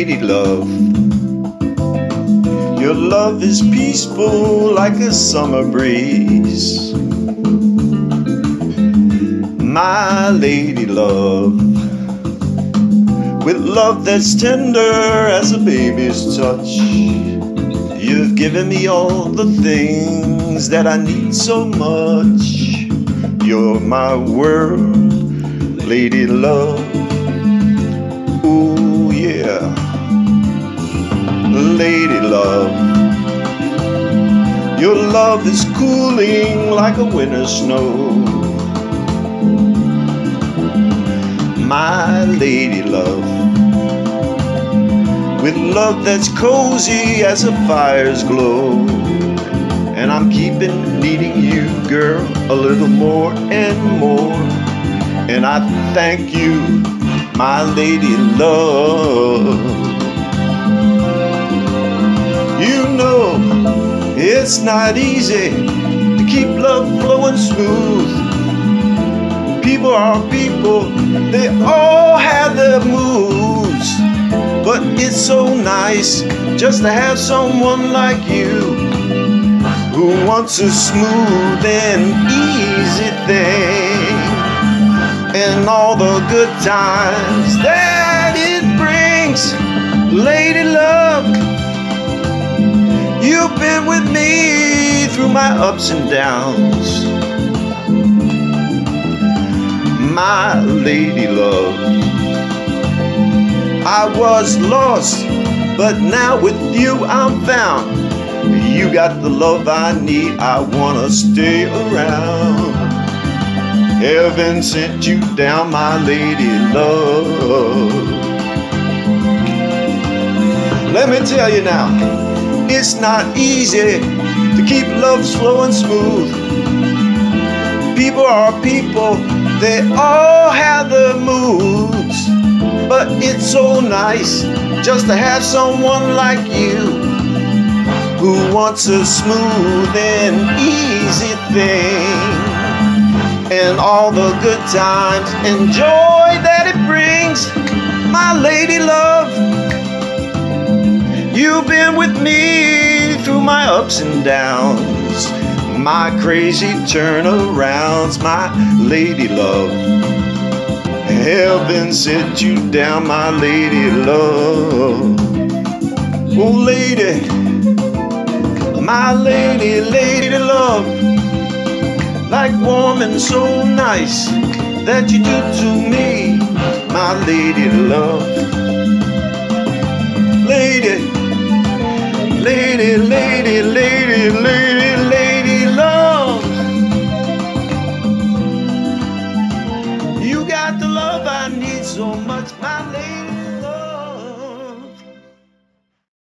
lady love. Your love is peaceful like a summer breeze. My lady love, with love that's tender as a baby's touch. You've given me all the things that I need so much. You're my world, lady love. Ooh yeah, lady love. Your love is cooling like a winter snow. My lady love, with love that's cozy as a fire's glow. And I'm keeping needing you, girl, a little more and more. And I thank you, my lady love. You know it's not easy to keep love flowing smooth. People are people, they all have their moods. But it's so nice just to have someone like you, who wants a smooth and easy thing, and all the good times that it brings. Lady love, you've been with me through my ups and downs. My lady love, I was lost, but now with you I'm found. You got the love I need, I wanna stay around. Heaven sent you down, my lady love. Let me tell you now, it's not easy to keep love flowing smooth. People are people, they all have their moods. But it's so nice just to have someone like you, who wants a smooth and easy thing, and all the good times and joy that it brings. My lady love, you've been with me through my ups and downs, my crazy turnarounds. My lady love, heaven sent you down, my lady love. Oh lady, my lady, lady love, like warm and so nice that you do to me, my lady love. Lady, lady, lady, lady, lady, lady love. You got the love I need so much, my lady.